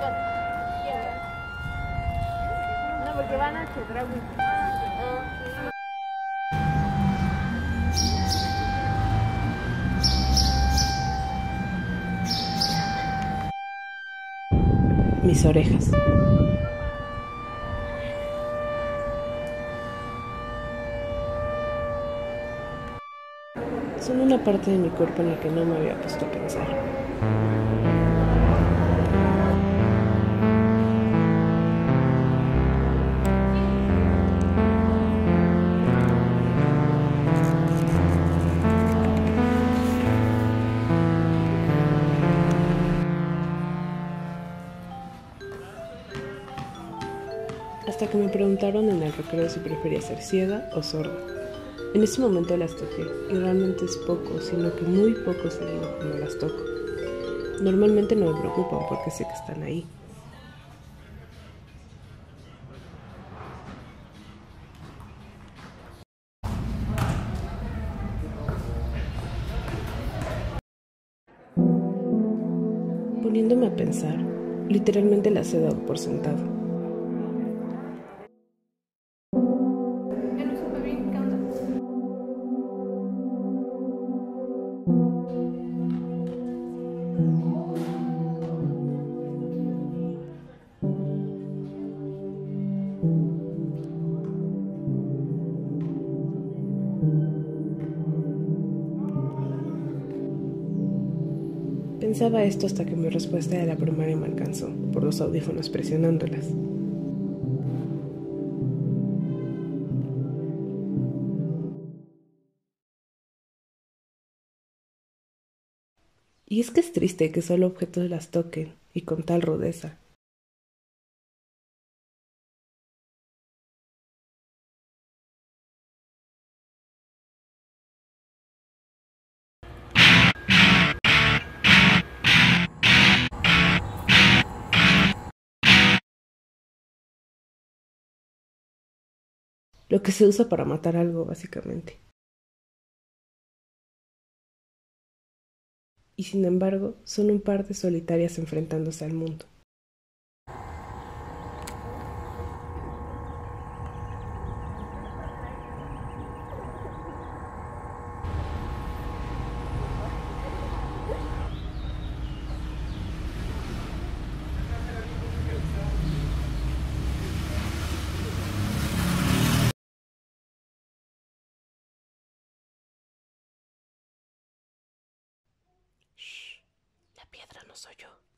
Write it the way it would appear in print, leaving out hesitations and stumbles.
No, porque van a Chedraui. Mis orejas. Son una parte de mi cuerpo en la que no me había puesto a pensar. Hasta que me preguntaron en el recreo si prefería ser ciega o sorda. En ese momento las toqué, y realmente es poco, sino que muy poco seguido cuando las toco. Normalmente no me preocupan porque sé que están ahí. Poniéndome a pensar, literalmente las he dado por sentado. Yo no supe bien qué onda. Pensaba esto hasta que mi respuesta de la primaria me alcanzó, por los audífonos presionándolas. Y es que es triste que solo objetos las toquen, y con tal rudeza. Lo que se usa para matar algo, básicamente. Y sin embargo, son un par de solitarias enfrentándose al mundo. Shh, la piedra no soy yo.